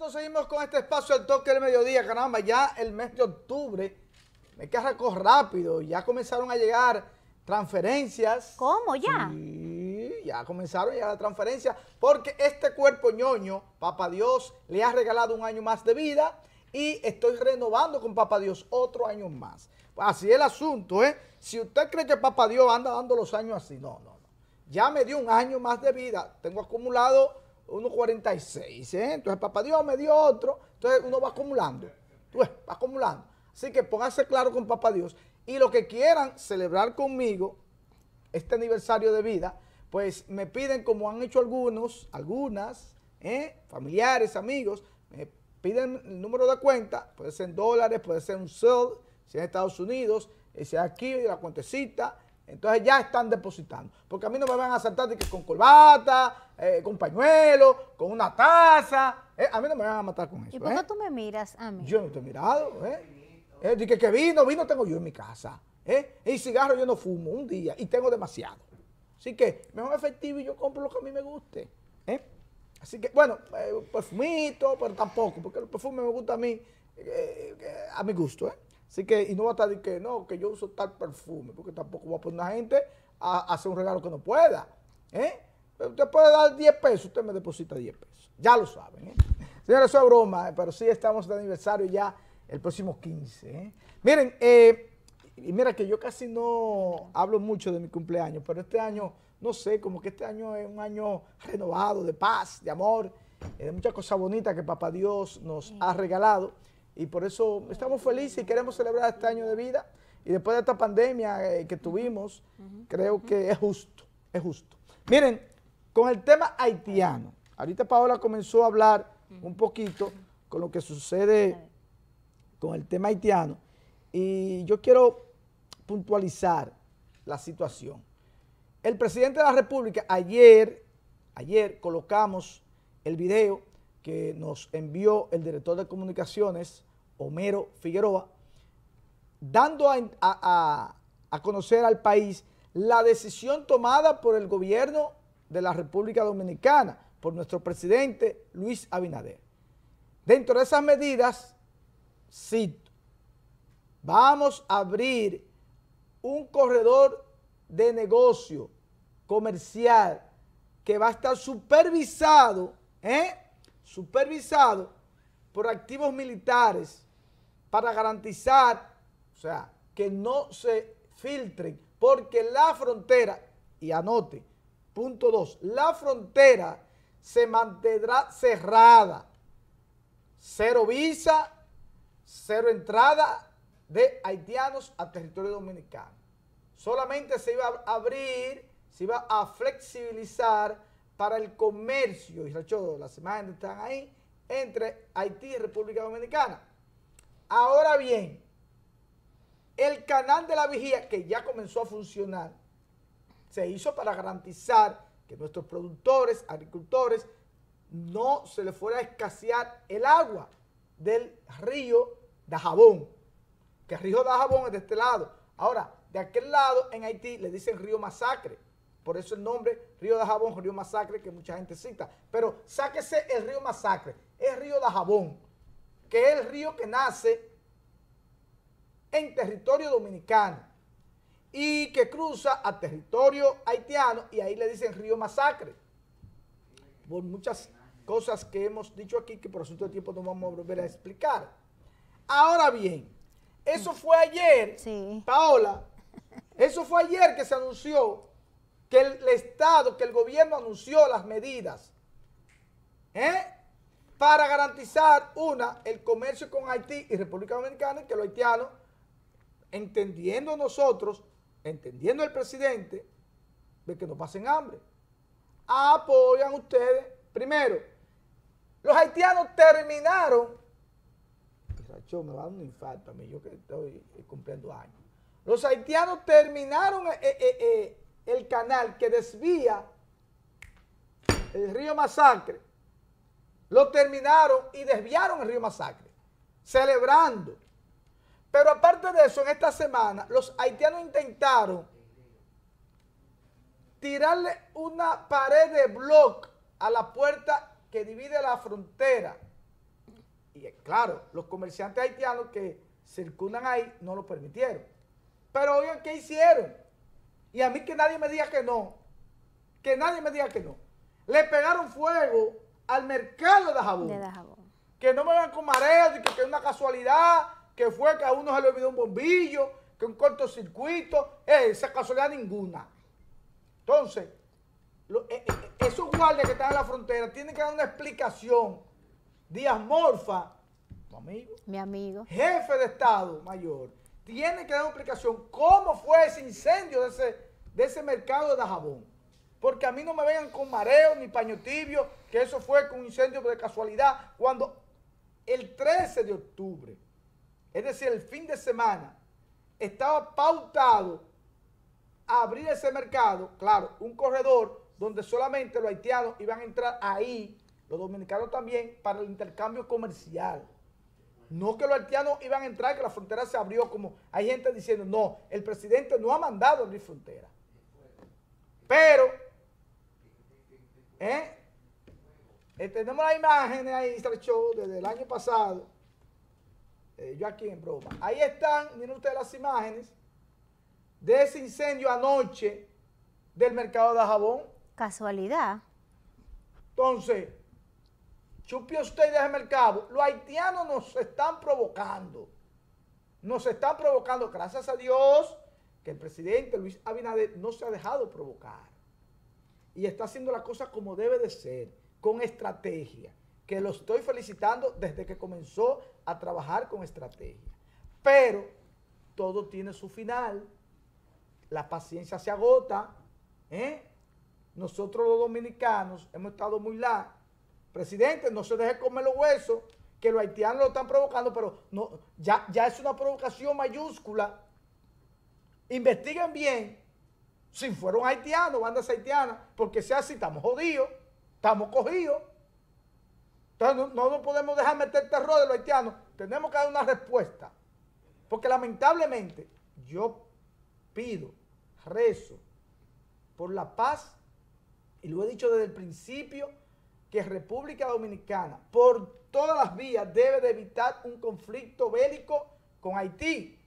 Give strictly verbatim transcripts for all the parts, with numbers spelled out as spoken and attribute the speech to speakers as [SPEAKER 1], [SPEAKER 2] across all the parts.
[SPEAKER 1] nosotros seguimos con este espacio al toque del mediodía, caramba, ya el mes de octubre, me que arrancó rápido, ya comenzaron a llegar transferencias.
[SPEAKER 2] ¿Cómo ya?
[SPEAKER 1] Sí, ya comenzaron a llegar transferencias, porque este cuerpo ñoño, Papá Dios, le ha regalado un año más de vida y estoy renovando con Papá Dios otro año más. Así es el asunto, ¿eh? Si usted cree que Papá Dios anda dando los años así, no, no, no. Ya me dio un año más de vida, tengo acumulado unos cuarenta y seis, ¿eh? Entonces Papá Dios me dio otro, entonces uno va acumulando, tú ves, va acumulando. Así que pónganse claro con Papá Dios y los que quieran celebrar conmigo este aniversario de vida, pues me piden, como han hecho algunos, algunas, ¿eh? familiares, amigos, me piden el número de cuenta, puede ser en dólares, puede ser un Zelle, si es en Estados Unidos, si es aquí, la cuentecita. Entonces ya están depositando. Porque a mí no me van a saltar de que con corbata, eh, con pañuelo, con una taza. Eh, a mí no me van a matar con eso.
[SPEAKER 2] ¿Y por qué
[SPEAKER 1] eh.
[SPEAKER 2] tú me miras a mí?
[SPEAKER 1] Yo no te he mirado. Eh. Eh, de que, que vino, vino tengo yo en mi casa. Eh. Y cigarro yo no fumo un día y tengo demasiado. Así que mejor efectivo y yo compro lo que a mí me guste. Eh. Así que, bueno, eh, perfumito, pero tampoco, porque el perfume me gusta a mí, eh, eh, a mi gusto, ¿eh? Así que, y no va a estar de que no, que yo uso tal perfume, porque tampoco voy a poner a una gente a, a hacer un regalo que no pueda. ¿eh? Usted puede dar diez pesos, usted me deposita diez pesos. Ya lo saben. ¿eh? Señores, eso es broma, pero sí estamos de aniversario ya el próximo quince. ¿eh? Miren, eh, y mira que yo casi no hablo mucho de mi cumpleaños, pero este año, no sé, como que este año es un año renovado de paz, de amor, eh, de muchas cosas bonitas que Papá Dios nos ha regalado. Y por eso estamos felices y queremos celebrar este año de vida. Y después de esta pandemia eh, que tuvimos, uh-huh. creo que es justo, es justo. Miren, con el tema haitiano, ahorita Paola comenzó a hablar uh-huh. un poquito con lo que sucede con el tema haitiano. Y yo quiero puntualizar la situación. El presidente de la República, ayer, ayer colocamos el video que nos envió el director de comunicaciones, Homero Figueroa, dando a, a, a conocer al país la decisión tomada por el gobierno de la República Dominicana, por nuestro presidente Luis Abinader. Dentro de esas medidas, cito, vamos a abrir un corredor de negocio comercial que va a estar supervisado, ¿eh? supervisado por activos militares para garantizar, o sea, que no se filtren, porque la frontera, y anote, punto dos, la frontera se mantendrá cerrada, cero visa, cero entrada de haitianos a territorio dominicano. Solamente se iba a abrir, se iba a flexibilizar para el comercio, y Racho, las imágenes están ahí, entre Haití y República Dominicana. Ahora bien, el canal de la vigía, que ya comenzó a funcionar, se hizo para garantizar que nuestros productores, agricultores, no se les fuera a escasear el agua del río Dajabón, que el río Dajabón es de este lado. Ahora, de aquel lado, en Haití, le dicen río Masacre. Por eso el nombre Río Dajabón, Río Masacre, que mucha gente cita. Pero sáquese el río Masacre, es Río Dajabón, que es el río que nace en territorio dominicano y que cruza a territorio haitiano, y ahí le dicen Río Masacre. Por muchas cosas que hemos dicho aquí, que por asunto de tiempo no vamos a volver a explicar. Ahora bien, eso fue ayer, sí. Paola, eso fue ayer que se anunció que el Estado, que el gobierno anunció las medidas ¿eh? para garantizar, una, el comercio con Haití y República Dominicana, y que los haitianos, entendiendo nosotros, entendiendo el presidente, de que no pasen hambre, apoyan ustedes. Primero, los haitianos terminaron, me va a dar un infarto a mí, yo que estoy cumpliendo años, los haitianos terminaron eh, eh, eh, el canal que desvía el río Masacre, lo terminaron y desviaron el río Masacre, celebrando. Pero aparte de eso, en esta semana, los haitianos intentaron tirarle una pared de bloque a la puerta que divide la frontera y claro, los comerciantes haitianos que circundan ahí no lo permitieron. Pero oigan, ¿qué hicieron? Y a mí que nadie me diga que no, que nadie me diga que no. Le pegaron fuego al mercado de Dajabón.
[SPEAKER 2] De Dajabón.
[SPEAKER 1] Que no me vean con mareos, que, que es una casualidad, que fue que a uno se le olvidó un bombillo, que un cortocircuito, eh, esa casualidad ninguna. Entonces, lo, eh, eh, esos guardias que están en la frontera tienen que dar una explicación. Díaz Morfa, tu amigo,
[SPEAKER 2] Mi amigo.
[SPEAKER 1] jefe de Estado Mayor, tiene que dar una explicación cómo fue ese incendio de ese, de ese mercado de Dajabón. Porque a mí no me vengan con mareo ni paño tibio, que eso fue con un incendio de casualidad, cuando el trece de octubre, es decir, el fin de semana, estaba pautado a abrir ese mercado, claro, un corredor donde solamente los haitianos iban a entrar ahí, los dominicanos también, para el intercambio comercial. No que los haitianos iban a entrar, que la frontera se abrió, como hay gente diciendo, no, el presidente no ha mandado abrir frontera. Pero, ¿eh? Eh, tenemos las imágenes ahí, show desde el año pasado, eh, yo aquí en broma. Ahí están, miren ustedes las imágenes de ese incendio anoche del mercado de Dajabón.
[SPEAKER 2] Casualidad.
[SPEAKER 1] Entonces, chupe usted de ese mercado. Los haitianos nos están provocando. Nos están provocando, gracias a Dios, que el presidente Luis Abinader no se ha dejado provocar. Y está haciendo la cosa como debe de ser, con estrategia. Que lo estoy felicitando desde que comenzó a trabajar con estrategia. Pero todo tiene su final. La paciencia se agota. ¿eh? Nosotros los dominicanos hemos estado muy largos. Presidente, no se deje comer los huesos, que los haitianos lo están provocando, pero no, ya, ya es una provocación mayúscula. Investiguen bien si fueron haitianos, bandas haitianas, porque si así estamos jodidos, estamos cogidos. Entonces no, no nos podemos dejar meter terror de los haitianos, tenemos que dar una respuesta. Porque lamentablemente yo pido, rezo por la paz, y lo he dicho desde el principio, que República Dominicana, por todas las vías, debe de evitar un conflicto bélico con Haití.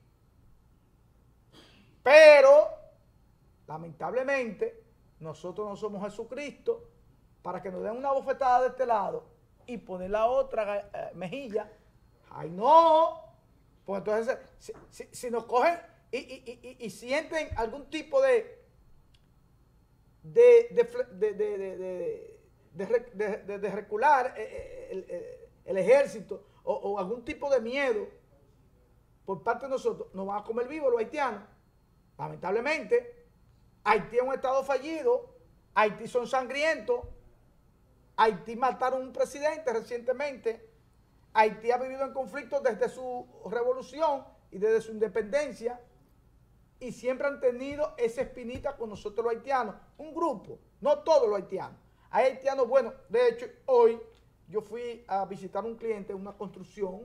[SPEAKER 1] Pero, lamentablemente, nosotros no somos Jesucristo para que nos den una bofetada de este lado y poner la otra eh, mejilla. ¡Ay, no! Pues entonces, si, si, si nos cogen y, y, y, y sienten algún tipo de de, de, de, de, de, de De, de, de, de recular el, el, el ejército o, o algún tipo de miedo por parte de nosotros, nos van a comer vivos los haitianos. Lamentablemente, Haití es un estado fallido, Haití son sangrientos, Haití mataron a un presidente recientemente, Haití ha vivido en conflicto desde su revolución y desde su independencia, y siempre han tenido esa espinita con nosotros los haitianos, un grupo, no todos los haitianos. Hay haitianos, bueno, de hecho, hoy yo fui a visitar a un cliente en una construcción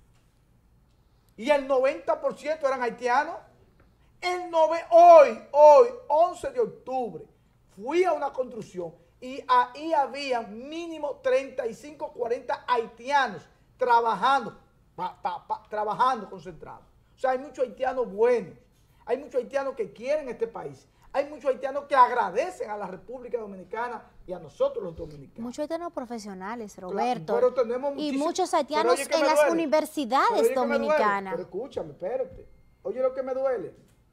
[SPEAKER 1] y el noventa por ciento eran haitianos. El nove, hoy, hoy, once de octubre, fui a una construcción y ahí había mínimo treinta y cinco, cuarenta haitianos trabajando, pa, pa, pa, trabajando concentrados. O sea, hay muchos haitianos buenos, hay muchos haitianos que quieren este país. Hay muchos haitianos que agradecen a la República Dominicana y a nosotros los dominicanos.
[SPEAKER 2] Muchos haitianos profesionales, Roberto.
[SPEAKER 1] Claro, pero tenemos
[SPEAKER 2] y muchos haitianos
[SPEAKER 1] pero oye,
[SPEAKER 2] en las
[SPEAKER 1] duele.
[SPEAKER 2] universidades
[SPEAKER 1] pero
[SPEAKER 2] dominicanas.
[SPEAKER 1] Pero escúchame, espérate. Oye lo que me duele.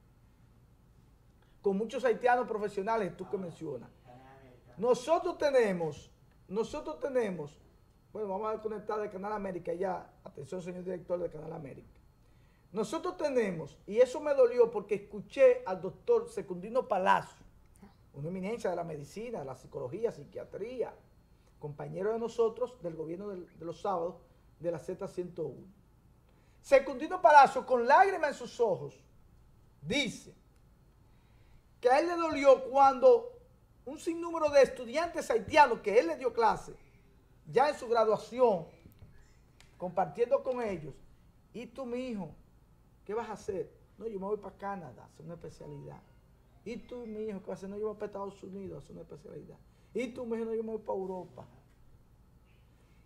[SPEAKER 1] Con muchos haitianos profesionales, tú que mencionas. Nosotros tenemos, nosotros tenemos, bueno, vamos a conectar de Canal América ya. Atención, señor director de Canal América. Nosotros tenemos, y eso me dolió porque escuché al doctor Secundino Palacio, una eminencia de la medicina, de la psicología, psiquiatría, compañero de nosotros del gobierno de, de los sábados de la Z ciento uno. Secundino Palacio, con lágrimas en sus ojos, dice que a él le dolió cuando un sinnúmero de estudiantes haitianos que él le dio clase, ya en su graduación, compartiendo con ellos, y tú, mi hijo, ¿qué vas a hacer? No, yo me voy para Canadá, a hacer una especialidad. ¿Y tú, mi hijo, qué vas a hacer? No, yo me voy para Estados Unidos, a hacer una especialidad. ¿Y tú, mi hijo, no, yo me voy para Europa?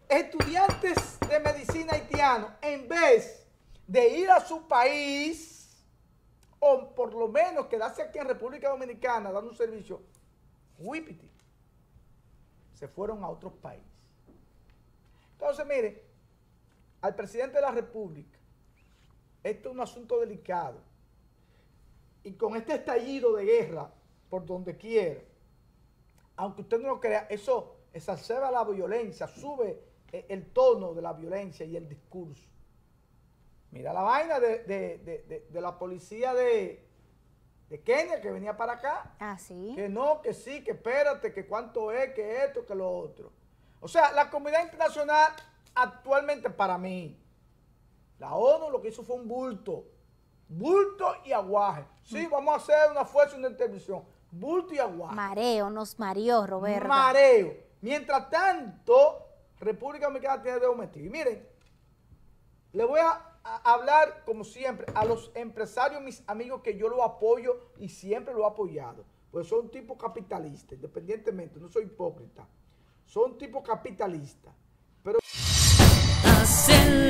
[SPEAKER 1] estudiantes de medicina haitianos, en vez de ir a su país, o por lo menos quedarse aquí en República Dominicana dando un servicio, huipiti, se fueron a otros países. Entonces, mire, al presidente de la República, esto es un asunto delicado, y con este estallido de guerra por donde quiera, aunque usted no lo crea, eso exacerba la violencia, sube el tono de la violencia y el discurso. Mira la vaina de, de, de, de, de la policía de, de Kenia que venía para acá.
[SPEAKER 2] Ah, sí.
[SPEAKER 1] Que no, que sí, que espérate, que cuánto es, que esto, que lo otro. O sea, la comunidad internacional actualmente para mí, la ONU lo que hizo fue un bulto. Bulto y aguaje. Sí, mm. vamos a hacer una fuerza, una intervención. Bulto y aguaje.
[SPEAKER 2] Mareo, nos mareó, Roberto.
[SPEAKER 1] Mareo. Mientras tanto, República Dominicana tiene dedo metido. Y miren, le voy a, a hablar, como siempre, a los empresarios, mis amigos, que yo lo apoyo y siempre lo he apoyado. Pues son tipos capitalistas, independientemente, no soy hipócrita. Son tipos capitalistas. Pero...